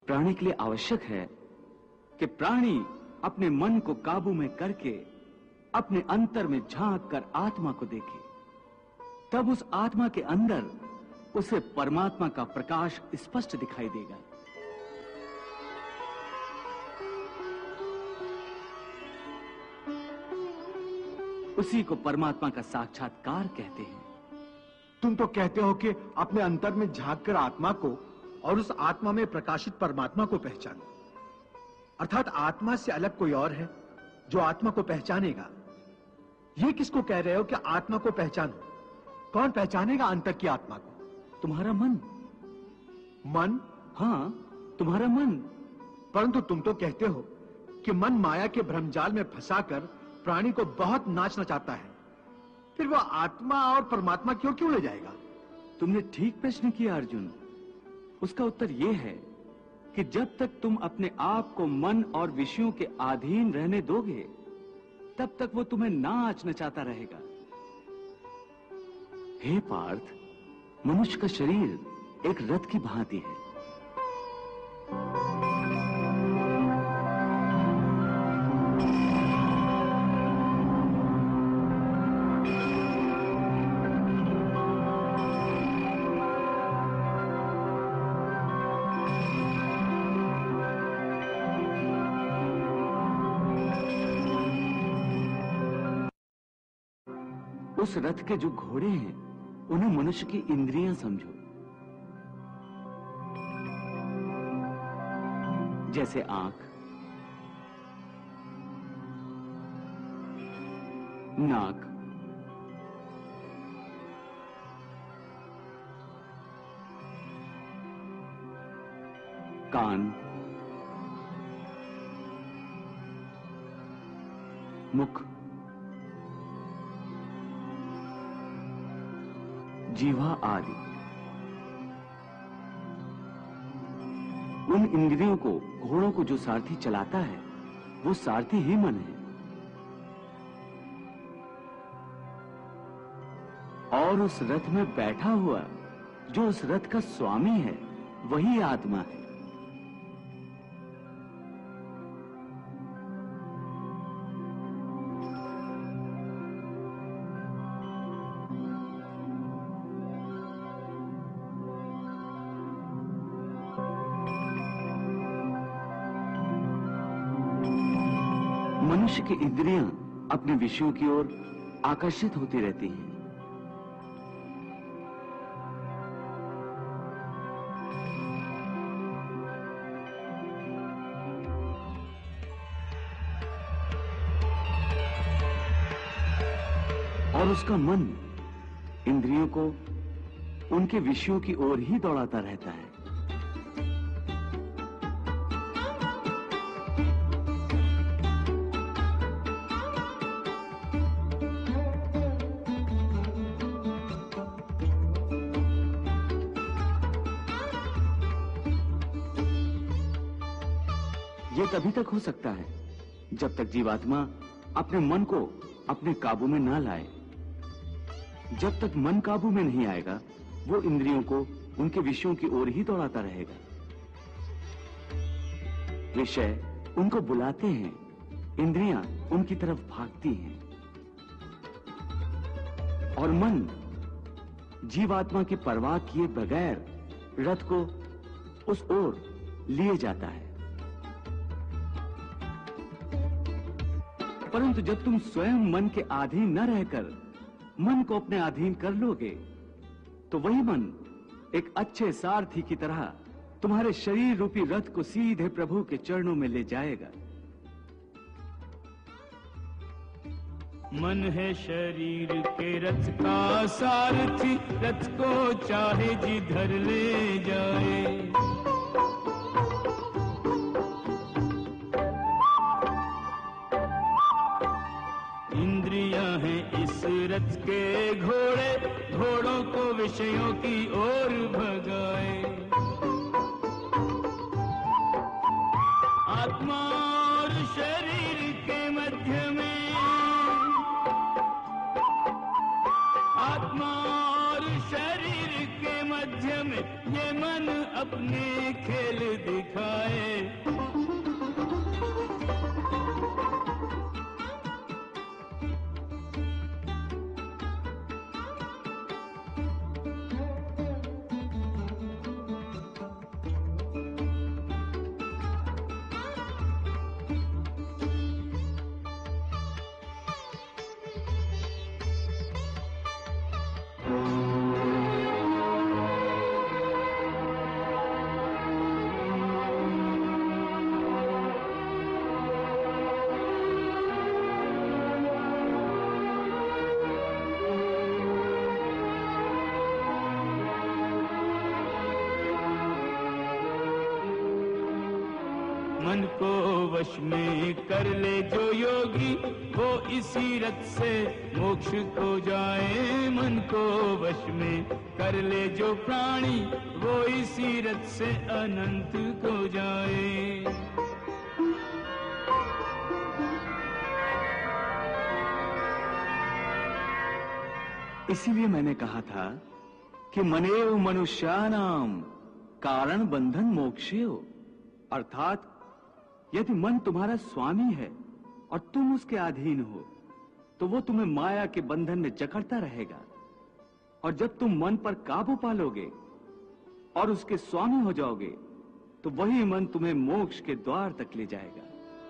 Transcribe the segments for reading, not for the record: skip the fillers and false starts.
प्राणी के लिए आवश्यक है कि प्राणी अपने मन को काबू में करके अपने अंतर में झांक कर आत्मा को देखे। तब उस आत्मा के अंदर उसे परमात्मा का प्रकाश स्पष्ट दिखाई देगा। उसी को परमात्मा का साक्षात्कार कहते हैं। तुम तो कहते हो कि अपने अंतर में झांक कर आत्मा को और उस आत्मा में प्रकाशित परमात्मा को पहचानो, अर्थात आत्मा से अलग कोई और है जो आत्मा को पहचानेगा। ये किसको कह रहे हो कि आत्मा को पहचानो? कौन पहचानेगा अंतर की आत्मा को? तुम्हारा मन। मन? हाँ, तुम्हारा मन। परंतु तुम तो कहते हो कि मन माया के भ्रमजाल में फंसाकर प्राणी को बहुत नाचना चाहता है, फिर वह आत्मा और परमात्मा क्यों ले जाएगा? तुमने ठीक प्रश्न किया अर्जुन। उसका उत्तर यह है कि जब तक तुम अपने आप को मन और विषयों के अधीन रहने दोगे, तब तक वो तुम्हें नाच नचाता रहेगा। हे पार्थ, मनुष्य का शरीर एक रथ की भांति है। उस रथ के जो घोड़े हैं, उन्हें मनुष्य की इंद्रियां समझो। जैसे आंख, नाक, कान, मुख, जीवा आदि। उन इंद्रियों को, घोड़ों को जो सारथी चलाता है, वो सारथी ही मन है। और उस रथ में बैठा हुआ जो उस रथ का स्वामी है, वही आत्मा है। मनुष्य की इंद्रियां अपने विषयों की ओर आकर्षित होती रहती हैं। और उसका मन इंद्रियों को उनके विषयों की ओर ही दौड़ाता रहता है। ये तभी तक हो सकता है जब तक जीवात्मा अपने मन को अपने काबू में ना लाए। जब तक मन काबू में नहीं आएगा, वो इंद्रियों को उनके विषयों की ओर ही दौड़ाता रहेगा। विषय उनको बुलाते हैं, इंद्रियां उनकी तरफ भागती हैं, और मन जीवात्मा की परवाह किए बगैर रथ को उस ओर लिए जाता है। परंतु जब तुम स्वयं मन के अधीन न रहकर मन को अपने अधीन कर लोगे, तो वही मन एक अच्छे सारथी की तरह तुम्हारे शरीर रूपी रथ को सीधे प्रभु के चरणों में ले जाएगा। मन है शरीर के रथ का सारथी, रथ को चाहे जिधर ले जाए। इंद्रियां हैं इस रथ के घोड़े, घोड़ों को विषयों की ओर भगाए। आत्मा और शरीर के मध्य में, आत्मा और शरीर के मध्य में ये मन अपने खेल दिखाए। मन को वश में कर ले जो योगी, वो इसी रथ से मोक्ष को जाए। मन को वश में कर ले जो प्राणी, वो इसी रथ से अनंत को जाए। इसीलिए मैंने कहा था कि मनेव मनुष्यानाम कारण बंधन मोक्षेय, अर्थात यदि मन तुम्हारा स्वामी है और तुम उसके अधीन हो तो वो तुम्हें माया के बंधन में जकड़ता रहेगा, और जब तुम मन पर काबू पालोगे और उसके स्वामी हो जाओगे तो वही मन तुम्हें मोक्ष के द्वार तक ले जाएगा।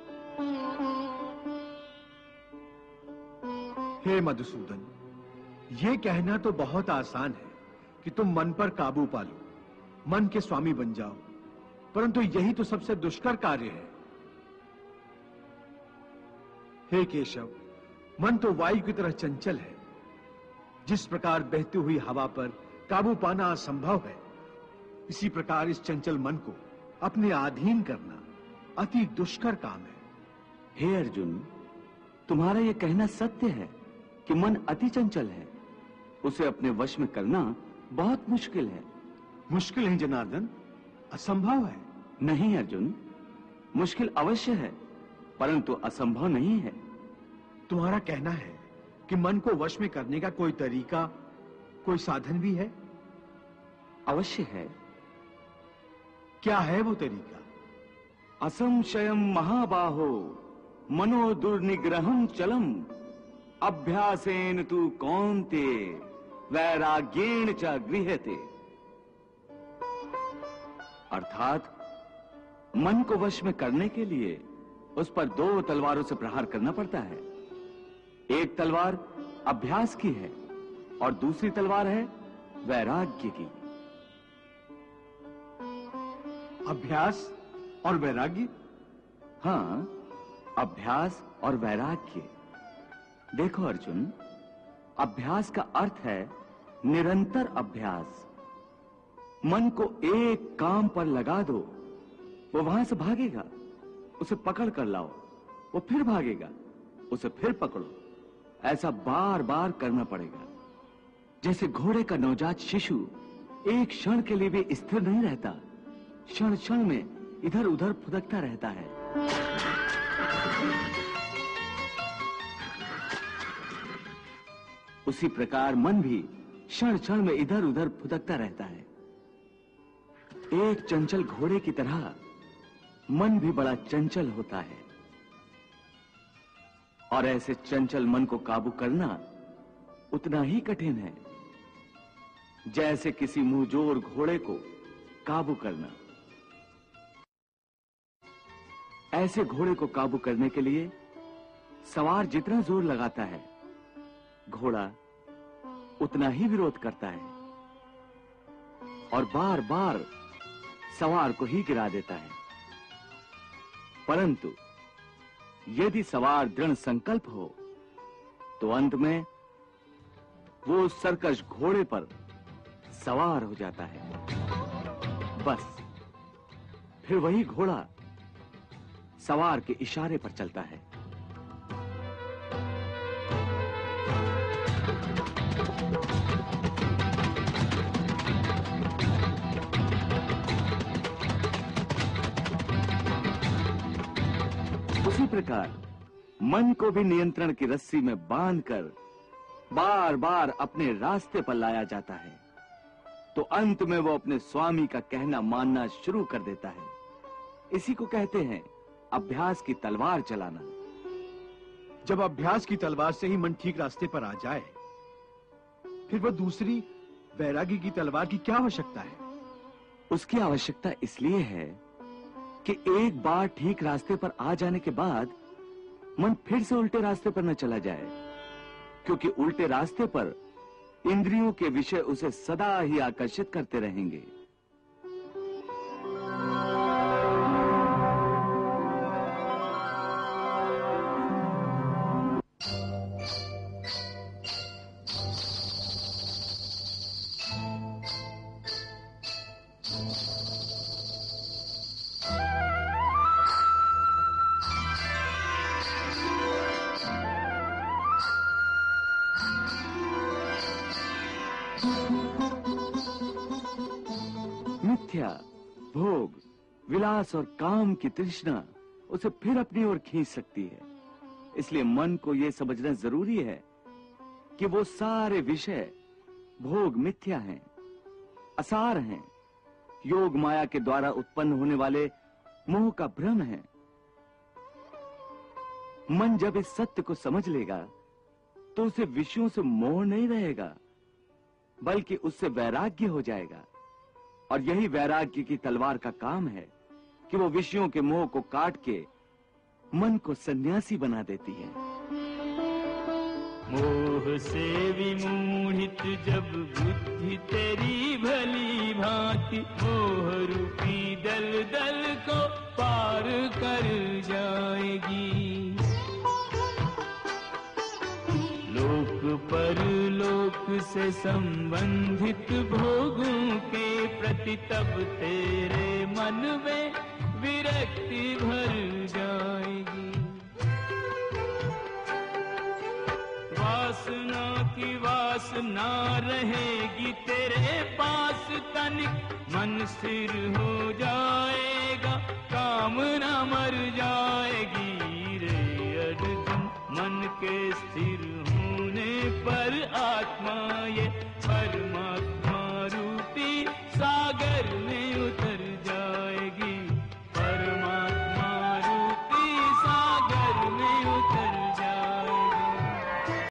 हे मधुसूदन, ये कहना तो बहुत आसान है कि तुम मन पर काबू पालो, मन के स्वामी बन जाओ, परंतु यही तो सबसे दुष्कर कार्य है। हे केशव, मन तो वायु की तरह चंचल है। जिस प्रकार बहती हुई हवा पर काबू पाना असंभव है, इसी प्रकार इस चंचल मन को अपने अधीन करना अति दुष्कर काम है। हे अर्जुन, तुम्हारा यह कहना सत्य है कि मन अति चंचल है, उसे अपने वश में करना बहुत मुश्किल है। मुश्किल है जनार्दन, असंभव है। नहीं अर्जुन, मुश्किल अवश्य है परंतु असंभव नहीं है। तुम्हारा कहना है कि मन को वश में करने का कोई तरीका, कोई साधन भी है? अवश्य है। क्या है वो तरीका? असंशयम महाबाहो मनो दुर्निग्रहम चलम अभ्यासेन तु कौन्ते वैराग्येण च गृह्यते। अर्थात मन को वश में करने के लिए उस पर दो तलवारों से प्रहार करना पड़ता है। एक तलवार अभ्यास की है और दूसरी तलवार है वैराग्य की। अभ्यास और वैराग्य? हां, अभ्यास और वैराग्य। देखो अर्जुन, अभ्यास का अर्थ है निरंतर अभ्यास। मन को एक काम पर लगा दो, वो वहां से भागेगा, उसे पकड़ कर लाओ, वो फिर भागेगा, उसे फिर पकड़ो। ऐसा बार बार करना पड़ेगा। जैसे घोड़े का नवजात शिशु एक क्षण के लिए भी स्थिर नहीं रहता, क्षण क्षण में इधर उधर फुदकता रहता है। उसी प्रकार मन भी क्षण क्षण में इधर उधर फुदकता रहता है। एक चंचल घोड़े की तरह मन भी बड़ा चंचल होता है, और ऐसे चंचल मन को काबू करना उतना ही कठिन है जैसे किसी मुंहजोर घोड़े को काबू करना। ऐसे घोड़े को काबू करने के लिए सवार जितना जोर लगाता है, घोड़ा उतना ही विरोध करता है और बार बार सवार को ही गिरा देता है। परंतु यदि सवार दृढ़ संकल्प हो तो अंत में वो सरकश घोड़े पर सवार हो जाता है। बस फिर वही घोड़ा सवार के इशारे पर चलता है। उसी प्रकार मन को भी नियंत्रण की रस्सी में बांधकर बार बार अपने रास्ते पर लाया जाता है, तो अंत में वो अपने स्वामी का कहना मानना शुरू कर देता है। इसी को कहते हैं अभ्यास की तलवार चलाना। जब अभ्यास की तलवार से ही मन ठीक रास्ते पर आ जाए, फिर वो दूसरी वैराग्य की तलवार की क्या आवश्यकता है? उसकी आवश्यकता इसलिए है कि एक बार ठीक रास्ते पर आ जाने के बाद मन फिर से उल्टे रास्ते पर न चला जाए, क्योंकि उल्टे रास्ते पर इंद्रियों के विषय उसे सदा ही आकर्षित करते रहेंगे। मिथ्या, भोग, विलास और काम की तृष्णा उसे फिर अपनी ओर खींच सकती है। इसलिए मन को यह समझना जरूरी है कि वो सारे विषय भोग मिथ्या हैं, असार हैं, योग माया के द्वारा उत्पन्न होने वाले मोह का भ्रम है। मन जब इस सत्य को समझ लेगा तो उसे विषयों से मोह नहीं रहेगा, बल्कि उससे वैराग्य हो जाएगा। और यही वैराग्य की तलवार का काम है कि वो विषयों के मोह को काट के मन को सन्यासी बना देती है। मोह से विमोहित जब बुद्धि तेरी भली भांति, मोह रूपी दल दल को पार कर जाएगी। लोक परलोक से संबंधित भोगों के प्रति तब तेरे मन में विरक्ति भर जाएगी। वासना की वासना रहेगी तेरे पास तनिक, मन स्थिर हो जाएगा, कामना मर जाएगी रे अर्जुन। मन के स्थिर होने पर आत्मा ये परमात्मा रूपी सागर में उतर